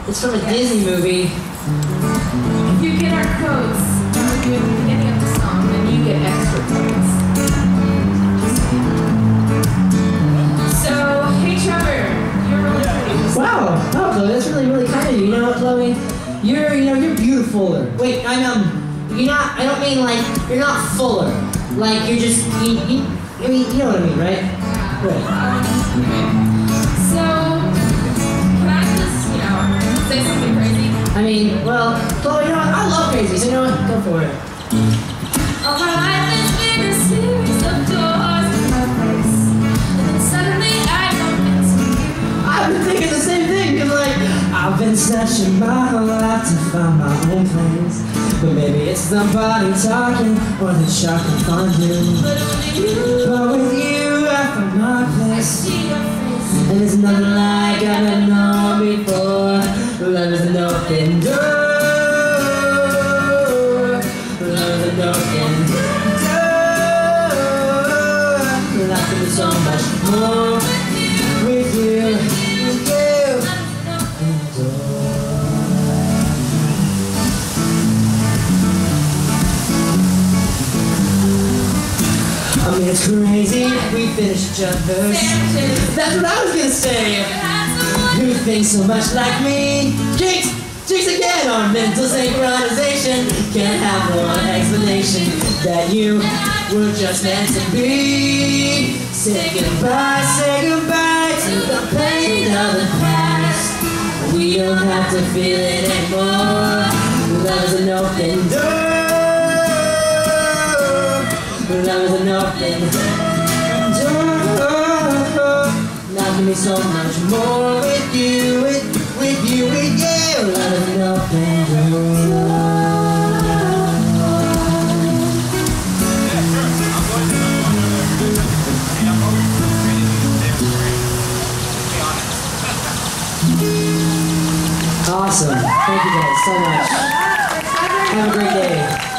It's from a Disney movie. If you get our codes at the beginning of the song, then you get extra points. So, hey Trevor, you're really pretty. Wow, oh, Chloe, that's really kind of you. You know what, Chloe? You're beautifuler. Wait, I don't mean like, you're not fuller. Like, you're just, you know what I mean, right? Right. So, can I just, say something crazy? I mean, well, Chloe, you know what? I love crazy, so you know what? Go for it. All my life has been a series of doors in my face. And then suddenly I bump into you. I've been thinking the same thing, cause like, I've been searching my whole life to find my own place. But maybe it's somebody talking, or the shark can find you. But with you, I found my I place. see your face. And there's nothing like I've ever known before. Love is an open door. Love is an open door. Life can be so much more with you. I mean, it's crazy. We finished each other's. That's what I was gonna say. You think so much like me. Jinx again on mental synchronization. Can't have one explanation that you were just meant to be. Say goodbye to the pain of the past. We don't have to feel it anymore. Love is an open door. Love is an open door. Now give me so much more with you, with you. Love is an open door. Awesome. Thank you guys so much. Have a great day.